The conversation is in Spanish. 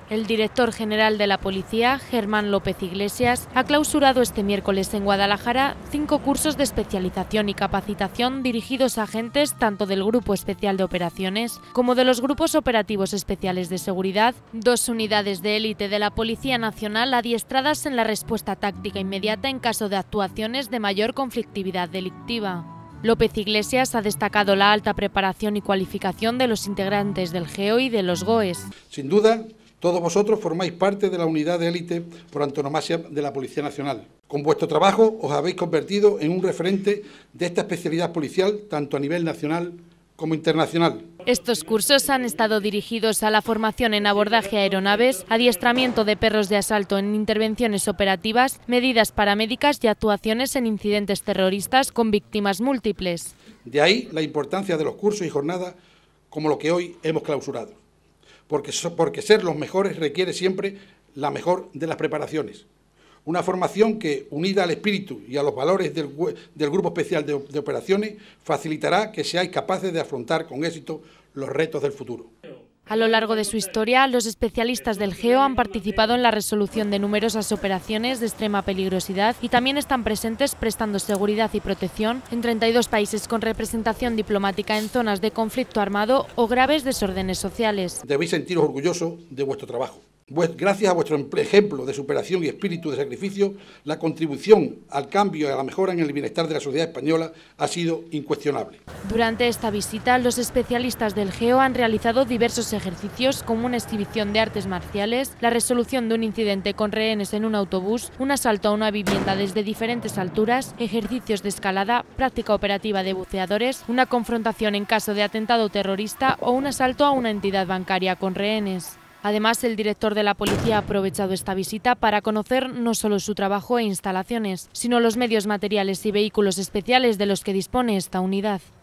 El director general de la Policía, Germán López Iglesias, ha clausurado este miércoles en Guadalajara 5 cursos de especialización y capacitación dirigidos a agentes tanto del Grupo Especial de Operaciones como de los Grupos Operativos Especiales de Seguridad, 2 unidades de élite de la Policía Nacional adiestradas en la respuesta táctica inmediata en caso de actuaciones de mayor conflictividad delictiva. López Iglesias ha destacado la alta preparación y cualificación de los integrantes del GEO y de los GOES. Sin duda, todos vosotros formáis parte de la unidad de élite por antonomasia de la Policía Nacional. Con vuestro trabajo os habéis convertido en un referente de esta especialidad policial tanto a nivel nacional como internacional. Estos cursos han estado dirigidos a la formación en abordaje a aeronaves, adiestramiento de perros de asalto en intervenciones operativas, medidas paramédicas y actuaciones en incidentes terroristas con víctimas múltiples. De ahí la importancia de los cursos y jornadas como lo que hoy hemos clausurado. Porque ser los mejores requiere siempre la mejor de las preparaciones. Una formación que, unida al espíritu y a los valores del Grupo Especial de Operaciones, facilitará que seáis capaces de afrontar con éxito los retos del futuro. A lo largo de su historia, los especialistas del GEO han participado en la resolución de numerosas operaciones de extrema peligrosidad y también están presentes prestando seguridad y protección en 32 países con representación diplomática en zonas de conflicto armado o graves desórdenes sociales. Debéis sentiros orgullosos de vuestro trabajo. Gracias a vuestro ejemplo de superación y espíritu de sacrificio, la contribución al cambio y a la mejora en el bienestar de la sociedad española ha sido incuestionable. Durante esta visita, los especialistas del GEO han realizado diversos ejercicios como una exhibición de artes marciales, la resolución de un incidente con rehenes en un autobús, un asalto a una vivienda desde diferentes alturas, ejercicios de escalada, práctica operativa de buceadores, una confrontación en caso de atentado terrorista o un asalto a una entidad bancaria con rehenes. Además, el director de la Policía ha aprovechado esta visita para conocer no solo su trabajo e instalaciones, sino los medios materiales y vehículos especiales de los que dispone esta unidad.